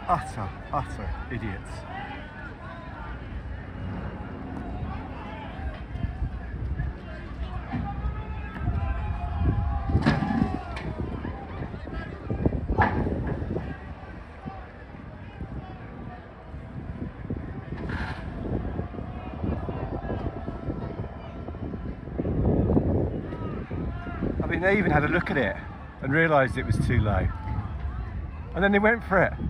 Utter idiots. I mean, they even had a look at it and realised it was too low. And then they went for it.